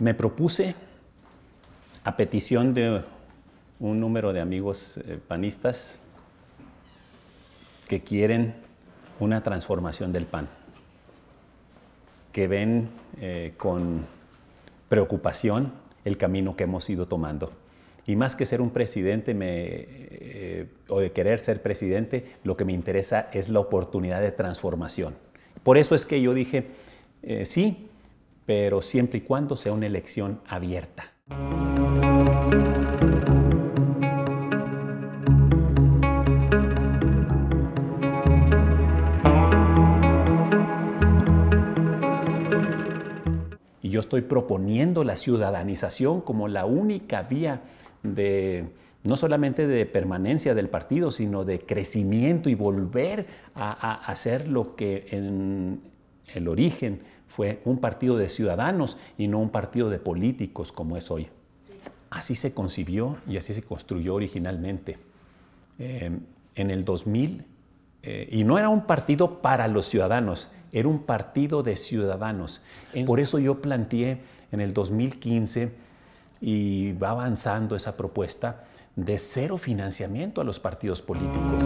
Me propuse, a petición de un número de amigos panistas, que quieren una transformación del PAN, que ven con preocupación el camino que hemos ido tomando. Y más que ser un presidente o de querer ser presidente, lo que me interesa es la oportunidad de transformación. Por eso es que yo dije, sí, pero siempre y cuando sea una elección abierta. Y yo estoy proponiendo la ciudadanización como la única vía no solamente de permanencia del partido, sino de crecimiento y volver a hacer lo que en el origen fue un partido de ciudadanos y no un partido de políticos como es hoy. Así se concibió y así se construyó originalmente. En el 2000, y no era un partido para los ciudadanos, era un partido de ciudadanos. Por eso yo planteé en el 2015, y va avanzando esa propuesta, de cero financiamiento a los partidos políticos.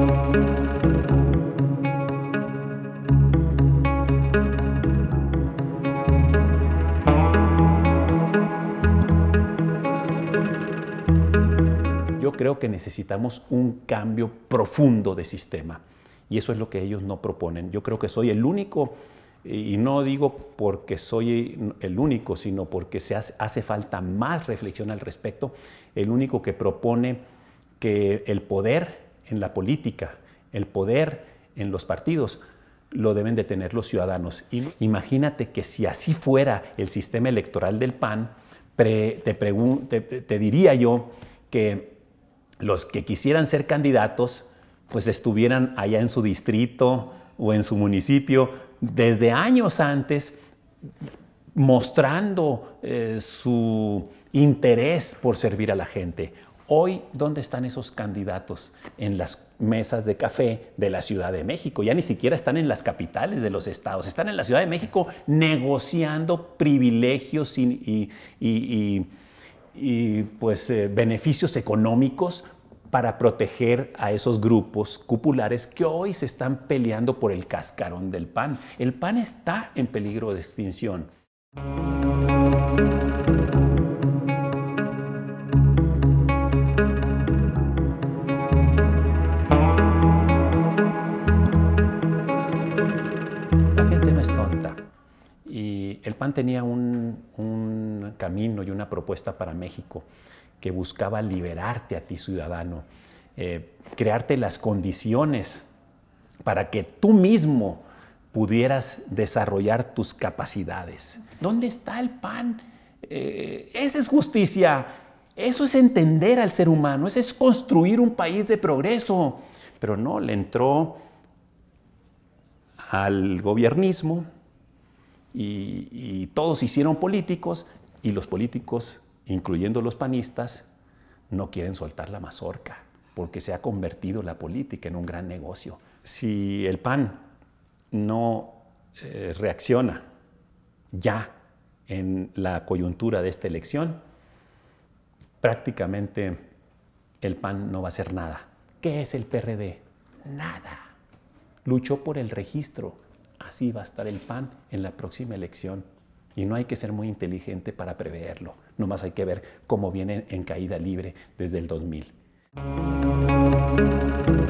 Yo creo que necesitamos un cambio profundo de sistema y eso es lo que ellos no proponen. Yo creo que soy el único, y no digo porque soy el único, sino porque hace falta más reflexión al respecto, el único que propone que el poder en la política, el poder en los partidos, lo deben de tener los ciudadanos. Y imagínate que si así fuera el sistema electoral del PAN, te diría yo que los que quisieran ser candidatos, pues estuvieran allá en su distrito o en su municipio desde años antes, mostrando su interés por servir a la gente. Hoy, ¿dónde están esos candidatos? En las mesas de café de la Ciudad de México. Ya ni siquiera están en las capitales de los estados. Están en la Ciudad de México negociando privilegios y beneficios económicos para proteger a esos grupos cupulares que hoy se están peleando por el cascarón del PAN. El PAN está en peligro de extinción. La gente no es tonta y el PAN tenía un camino y una propuesta para México que buscaba liberarte a ti, ciudadano, crearte las condiciones para que tú mismo pudieras desarrollar tus capacidades. ¿Dónde está el PAN? Esa es justicia, eso es entender al ser humano, eso es construir un país de progreso. Pero no, le entró al gobiernismo y todos se hicieron políticos y los políticos, incluyendo los panistas, no quieren soltar la mazorca porque se ha convertido la política en un gran negocio. Si el PAN no reacciona ya en la coyuntura de esta elección, prácticamente el PAN no va a hacer nada. ¿Qué es el PRD? Nada. Luchó por el registro. Así va a estar el PAN en la próxima elección. Y no hay que ser muy inteligente para preverlo. Nomás hay que ver cómo vienen en caída libre desde el 2000.